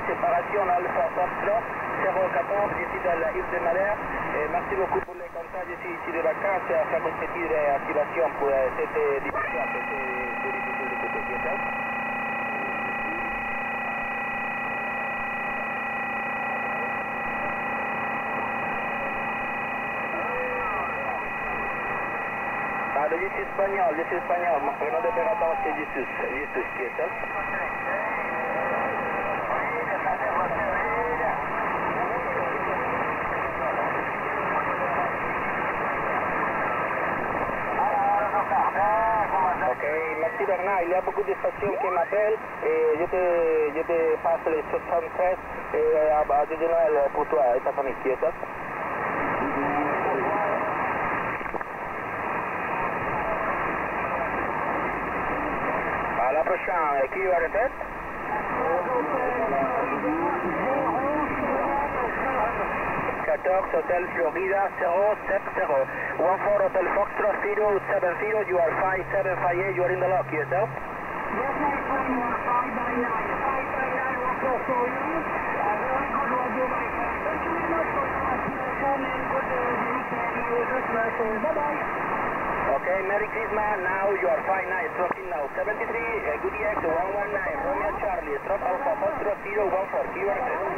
séparation Alpha Foxtrot 014, je suis dans la île de Madère. Merci beaucoup pour les contacts, je suis ici de vacances à faire une petite activation pour cette diffusion, c'est difficile d'écouter, bien sûr. Je suis espagnol, mon nom d'opérateur c'est Jesus, qui est ça? Ok, merci Bernard, il y a beaucoup de stations qui m'appellent et je te passe les 73 et à de Noël pour toi et ta famille, qui est ça? À la prochaine, qui va répéter? Hotel Florida 070. 14 Hotel Foxtrot 070, you are 5758, you are in the lock, yourself? Yes, mate, you are 599. 599, what's up for you? Very good, what you like. Thank you very much for your information and good weekend. Merry Christmas. Bye-bye. Okay, Merry Christmas. Now you are 59, stroking now. 73, good EX 119, Romeo Charlie, stroke Alpha Foxtrot 014, you are set.